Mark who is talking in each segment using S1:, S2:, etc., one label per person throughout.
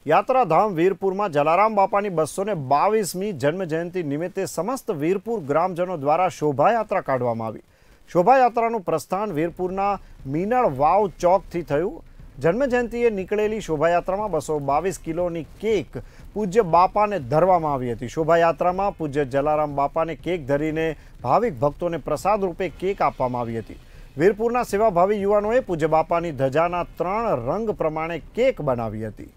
S1: યાત્રાધામ વીરપુરમાં જલારામ બાપાની 222મી જન્મજયંતિ નિમિત્તે સમસ્ત વીરપુર ગ્રામજનો દ્વારા શોભાયાત્રા કાઢવામાં આવી। શોભાયાત્રાનું પ્રસ્થાન વીરપુરના મીનળ વાવ ચોકથી થયું। જન્મજયંતિએ નીકળેલી શોભાયાત્રામાં 222 કિલોની કેક પૂજ્ય બાપાને ધરવામાં આવી હતી। શોભાયાત્રામાં પૂજ્ય જલારામ બાપાને કેક ધરીને ભાવિક ભક્તોને પ્રસાદ રૂપે કેક આપવામાં આવી હતી। વીરપુરના સેવાભાવી યુવાનોએ પૂજ્ય બાપાની ધજાના 3 રંગ પ્રમાણે કેક બનાવી હતી।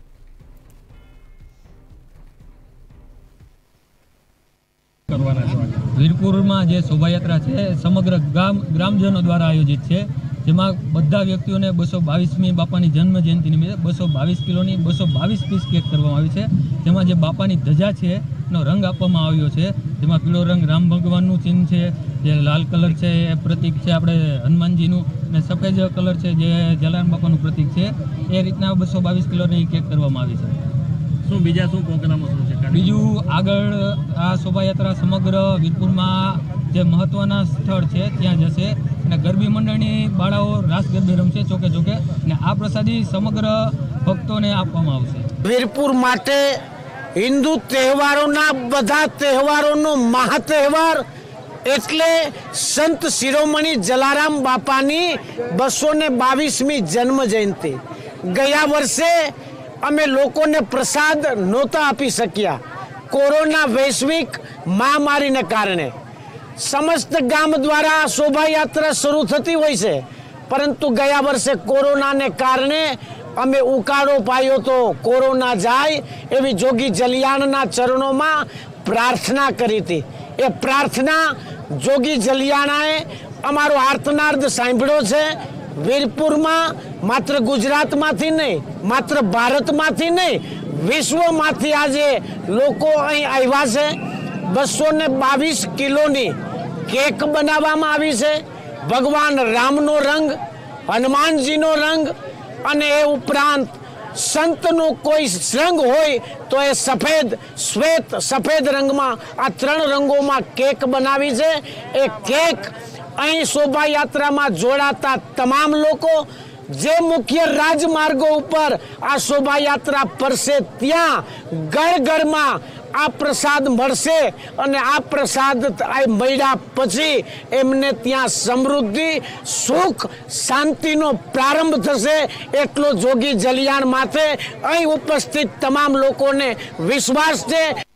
S2: વીરपुर में जो शोभायात्रा है समग्र ग्रामजनों द्वारा आयोजित है, जेमा बधा व्यक्तियों ने 222મી बापानी जन्म जयंती निमित्ते 222 किलोनी 222 पीस केक करवामां आवी छे। जेमां जे बापानी धजा है नो रंग आपवामां आव्यो छे। जेमां पीळो रंग राम भगवाननुं चिन्ह है, जे लाल कलर है ए प्रतीक है आपणे हनुमानजीनुं, ने सफेद कलर है जे जलाराम बापानुं प्रतीक है। ए रीतना 222 किलोनी केक करवामां आवी छे। શું બીજા શું પ્રોગ્રામો શું છે? બીજું આગળ આ શોભાયાત્રા સમગ્ર વીરપુરમાં જે મહત્વના સ્થળ છે ત્યાં જશે અને ગરબી મંડળની બાળાઓ રાસ ગરબે રમશે ચોકે ચોકે અને આ પ્રસાદી સમગ્ર ભક્તોને આપવામાં આવશે।
S3: વીરપુર માટે હિન્દુ તહેવારોના બધા તહેવારોનો મહાતહેવાર એટલે સંત શિરોમણી જલારામ બાપાની 222મી જન્મ જયંતિ। ગયા વર્ષે અમે લોકોને પ્રસાદ નહોતા આપી શક્યા। કોરોના વૈશ્વિક મહામારીને કારણે સમસ્ત ગામ દ્વારા શોભાયાત્રા શરૂ થતી હોય છે, પરંતુ ગયા વર્ષે કોરોનાને કારણે અમે ઉકાળો પાયો તો કોરોના જાય એવી જોગી જલિયાણના ચરણોમાં પ્રાર્થના કરી હતી। એ પ્રાર્થના જોગી જલિયાણાએ અમારો આર્તનાદ સાંભળ્યો છે। વીરપુરમાં માત્ર ગુજરાતમાંથી નહીં, માત્ર ભારતમાંથી નહીં, વિશ્વમાંથી આજે લોકો અહીં આવ્યા છે। 222 કિલોની કેક બનાવવામાં આવી છે। ભગવાન રામનો રંગ, હનુમાનજીનો રંગ અને એ ઉપરાંત સંતનો કોઈ રંગ હોય તો એ સફેદ, શ્વેત સફેદ રંગમાં આ 3 રંગોમાં કેક બનાવી છે। એ કેક અહીં શોભાયાત્રામાં જોડાતા તમામ લોકો જે મુખ્ય રાજમાર્ગો ઉપર આ શોભાયાત્રા ફરશે ત્યાં ઘર ઘરમાં આ પ્રસાદ મળશે અને આ પ્રસાદ મળ્યા પછી એમને ત્યાં સમૃદ્ધિ, સુખ, શાંતિનો પ્રારંભ થશે એટલો જોગી જલિયાણ માથે અહીં ઉપસ્થિત તમામ લોકોને વિશ્વાસ છે।